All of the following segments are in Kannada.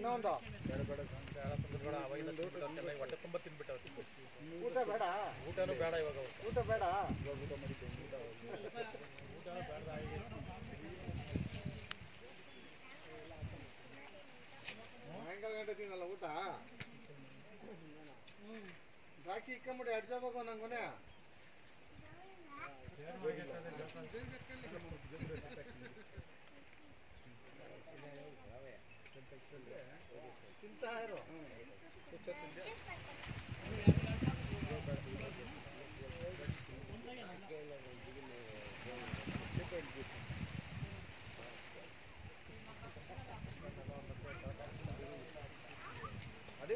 ಹೊಟ್ಟೆ ತುಂಬ ತಿನ್ಬಿಟ್ಟು ಊಟ ಬೇಡ, ಊಟನೂ ಬೇಡ ಇವಾಗ, ಊಟ ಬೇಡ, ಊಟನೂ ಬೇಡ. ಸಾಯಂಕಾಲ ಗಂಟೆ ತಿನ್ನಲ್ಲ ಊಟ. ದ್ರಾಕ್ಷಿ ಇಕ್ಕಂಬಿಟ್ಟು ಅಡ್ಸಬೇಕು ನಂಗೊನೆ. ತಿಂತಾ ಇರು. ಅದೇ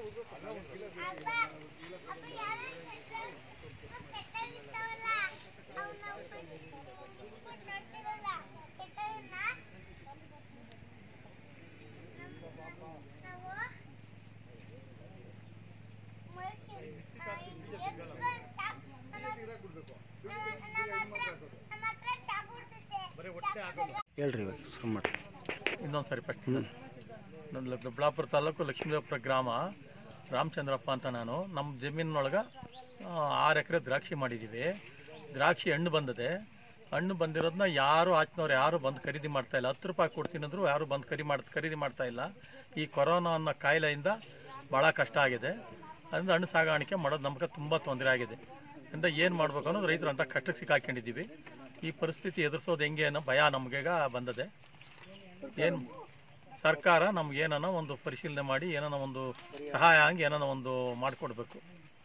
ಹೇಳ್ರಿ ಶುರು ಮಾಡಿ ಇನ್ನೊಂದು ಸರಿ ಫಸ್ಟ್. ನನ್ನ ದೊಡ್ಡಬಳ್ಳಾಪುರ ತಾಲೂಕು ಲಕ್ಷ್ಮೀದೇವಪುರ ಗ್ರಾಮ, ರಾಮಚಂದ್ರಪ್ಪ ಅಂತ ನಾನು. ನಮ್ಮ ಜಮೀನೊಳಗೆ 6 ಎಕರೆ ದ್ರಾಕ್ಷಿ ಮಾಡಿದ್ದೀವಿ. ದ್ರಾಕ್ಷಿ ಹಣ್ಣು ಬಂದಿದೆ. ಹಣ್ಣು ಬಂದಿರೋದನ್ನ ಯಾರು ಆಚಿನವ್ರು ಯಾರು ಬಂದು ಖರೀದಿ ಮಾಡ್ತಾ ಇಲ್ಲ. 10 ರೂಪಾಯಿ ಕೊಡ್ತೀನಿ ಅಂದ್ರು ಯಾರು ಬಂದು ಖರೀದಿ ಮಾಡ್ತಾ ಇಲ್ಲ. ಈ ಕೊರೋನಾ ಅನ್ನೋ ಕಾಯಿಲೆಯಿಂದ ಭಾಳ ಕಷ್ಟ ಆಗಿದೆ. ಅದರಿಂದ ಹಣ್ಣು ಸಾಗಾಣಿಕೆ ಮಾಡೋದು ನಮ್ಗೆ ತುಂಬ ತೊಂದರೆ ಆಗಿದೆ. ಅದರಿಂದ ಏನು ಮಾಡ್ಬೇಕು ಅನ್ನೋದು ರೈತರು ಅಂತ ಕಷ್ಟಕ್ಕೆ ಸಿಕ್ಕಾಕೊಂಡಿದ್ದೀವಿ. ಈ ಪರಿಸ್ಥಿತಿ ಎದುರಿಸೋದು ಹೆಂಗೆ ಅನ್ನೋ ಭಯ ನಮಗೀಗ ಬಂದದೆ. ಏನು ಸರ್ಕಾರ ನಮ್ಗೇನೋ ಒಂದು ಪರಿಶೀಲನೆ ಮಾಡಿ ಏನೋ ಒಂದು ಸಹಾಯ ಹಂಗೆ ಏನೋ ಒಂದು ಮಾಡಿಕೊಡ್ಬೇಕು.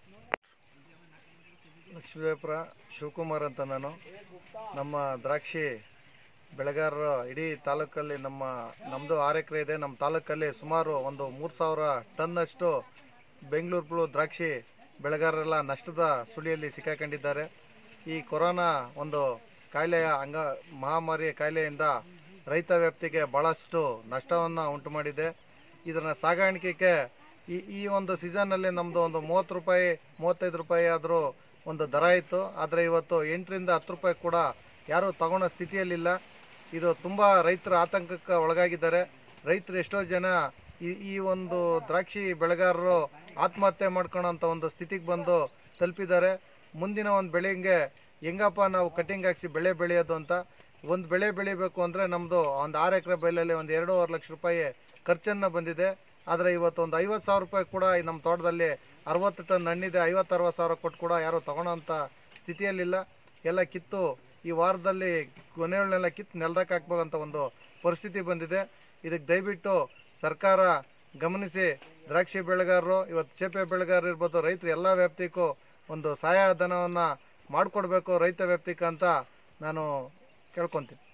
ಲಕ್ಷ್ಮೀದೇವಪುರ ಶಿವಕುಮಾರ್ ಅಂತ ನಾನು. ನಮ್ಮ ದ್ರಾಕ್ಷಿ ಬೆಳೆಗಾರರು ಇಡೀ ತಾಲೂಕಲ್ಲಿ ನಮ್ಮದು 6 ಎಕರೆ ಇದೆ. ನಮ್ಮ ತಾಲೂಕಲ್ಲಿ ಸುಮಾರು ಒಂದು 3000 ಟನ್ನಷ್ಟು ಬೆಂಗಳೂರು ದ್ರಾಕ್ಷಿ ಬೆಳೆಗಾರರೆಲ್ಲ ನಷ್ಟದ ಸುಳಿಯಲ್ಲಿ ಸಿಕ್ಕಾಕೊಂಡಿದ್ದಾರೆ. ಈ ಕೊರೋನಾ ಒಂದು ಕಾಯಿಲೆಯ ಮಹಾಮಾರಿಯ ಕಾಯಿಲೆಯಿಂದ ರೈತ ವ್ಯಾಪ್ತಿಗೆ ಭಾಳಷ್ಟು ನಷ್ಟವನ್ನು ಉಂಟು ಮಾಡಿದೆ. ಇದನ್ನು ಸಾಗಾಣಿಕೆಗೆ ಈ ಒಂದು ಸೀಸನ್ನಲ್ಲಿ ನಮ್ಮದು ಒಂದು 30 ರೂಪಾಯಿ 35 ರೂಪಾಯಿ ಆದರೂ ಒಂದು ದರ ಇತ್ತು. ಆದರೆ ಇವತ್ತು 8 ರಿಂದ 10 ರೂಪಾಯಿ ಕೂಡ ಯಾರೂ ತಗೊಳ್ಳೋ ಸ್ಥಿತಿಯಲ್ಲಿಲ್ಲ. ಇದು ತುಂಬ ರೈತರ ಆತಂಕಕ್ಕೆ ಒಳಗಾಗಿದ್ದಾರೆ. ರೈತರು ಎಷ್ಟೋ ಜನ ಈ ಒಂದು ದ್ರಾಕ್ಷಿ ಬೆಳೆಗಾರರು ಆತ್ಮಹತ್ಯೆ ಮಾಡ್ಕೊಳ್ಳೋಂಥ ಒಂದು ಸ್ಥಿತಿಗೆ ಬಂದು ತಲುಪಿದ್ದಾರೆ. ಮುಂದಿನ ಒಂದು ಬೆಳೆಗೆ ಹೆಂಗಪ್ಪ ನಾವು ಕಟಿಂಗ್ ಹಾಕ್ಸಿ ಬೆಳೆ ಬೆಳೆಯೋದು ಅಂತ. ಒಂದು ಬೆಳೆ ಬೆಳಿಬೇಕು ಅಂದರೆ ನಮ್ಮದು ಒಂದು 6 ಎಕರೆ ಬಯಲಲ್ಲಿ ಒಂದು 2.5 ಲಕ್ಷ ರೂಪಾಯಿ ಖರ್ಚನ್ನು ಬಂದಿದೆ. ಆದರೆ ಇವತ್ತು ಒಂದು 50,000 ರೂಪಾಯಿ ಕೂಡ ನಮ್ಮ ತೋಟದಲ್ಲಿ 60 ಟನ್ ಹಣ್ಣಿದೆ. 50-60 ಸಾವಿರ ಕೊಟ್ಟು ಕೂಡ ಯಾರು ತಗೊಳ್ಳೋಂಥ ಸ್ಥಿತಿಯಲ್ಲಿಲ್ಲ. ಎಲ್ಲ ಕಿತ್ತು ಈ ವಾರದಲ್ಲಿ ಕೊನೆಗಳನ್ನೆಲ್ಲ ಕಿತ್ತು ನೆಲದಕ್ಕೆ ಹಾಕ್ಬೇಕಂತ ಒಂದು ಪರಿಸ್ಥಿತಿ ಬಂದಿದೆ. ಇದಕ್ಕೆ ದಯವಿಟ್ಟು ಸರ್ಕಾರ ಗಮನಿಸಿ ದ್ರಾಕ್ಷಿ ಬೆಳೆಗಾರರು, ಇವತ್ತು ಚೇಪೆ ಬೆಳೆಗಾರರು ಇರ್ಬೋದು, ರೈತರು ಎಲ್ಲ ವ್ಯಾಪ್ತಿಗೂ ಒಂದು ಸಹಾಯಧನವನ್ನು ಮಾಡಿಕೊಡ್ಬೇಕು ರೈತ ವ್ಯಾಪ್ತಿಗೆ ಅಂತ ನಾನು ಕೇಳ್ಕೊತೀನಿ.